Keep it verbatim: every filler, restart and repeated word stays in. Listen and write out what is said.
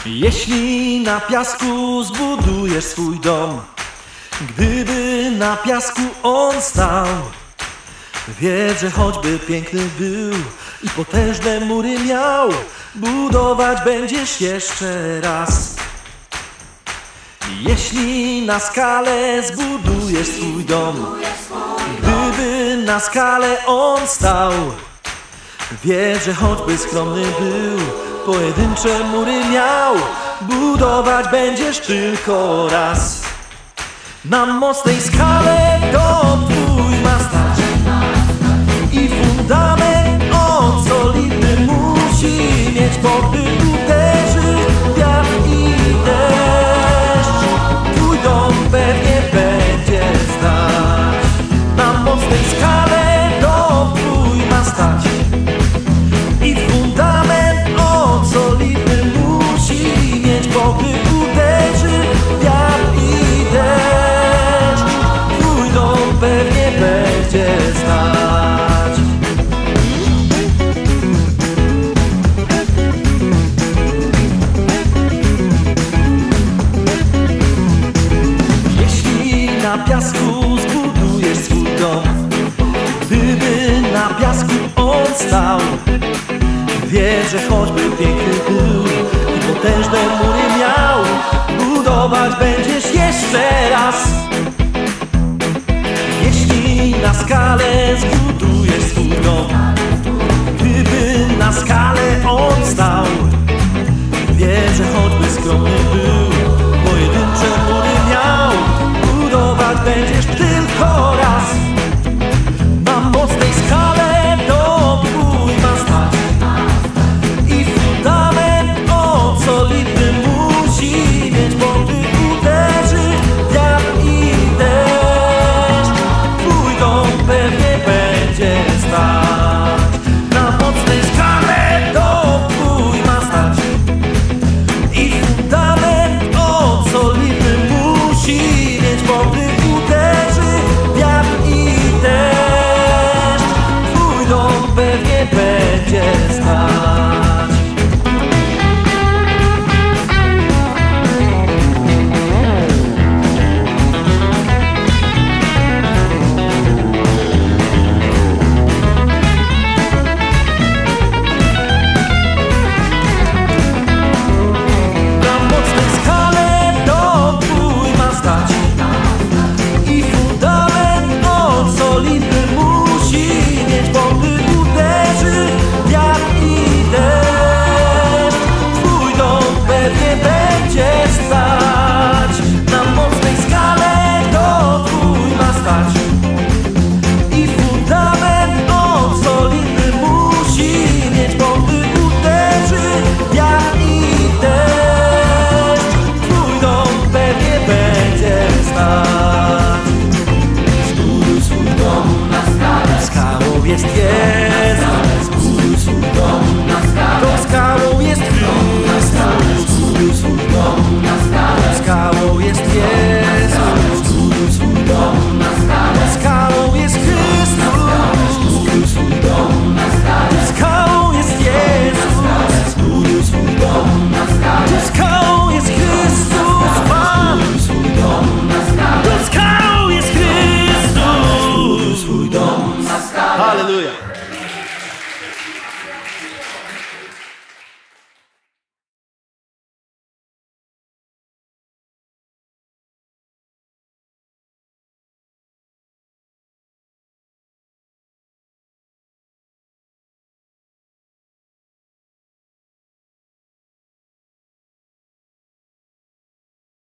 Jeśli na piasku zbudujesz swój dom, gdyby na piasku on stał, wiedz, że choćby piękny był i potężne mury miał, budować będziesz jeszcze raz. Jeśli na skale zbudujesz swój dom, gdyby na skale on stał, wiedz, że choćby skromny był, pojedyncze mury miał, budować będziesz tylko raz. Na mocnej skale dom twój ma stać i fundament on solidny musi mieć, bo gdy uderzy wiatr i deszcz, twój dom pewnie będzie stać. Na mocnej skale dom twój ma stać i fundament on solidny musi mieć, bo gdy uderzy wiatr i deszcz, twój dom pewnie będzie stać. Jeśli na piasku zbudujesz swój dom, gdyby na piasku on stał, wiedz, że choćby piękny był i potężne mury miał, budować będziesz jeszcze raz. Jeśli na skale zbudujesz swój dom, gdyby na skale on stał, wiedz, że choćby skromny był, pojedyncze mury miał, budować będziesz tylko raz. Na mocnej skale dom twój ma stać i fundament on solidny musi mieć, bo gdy uderzy wiatr i deszcz, twój dom pewnie będzie stać. Na mocnej skale dom twój ma stać i fundament on solidny musi mieć, bo gdy uderzy wiatr i deszcz, twój dom pewnie będzie stać.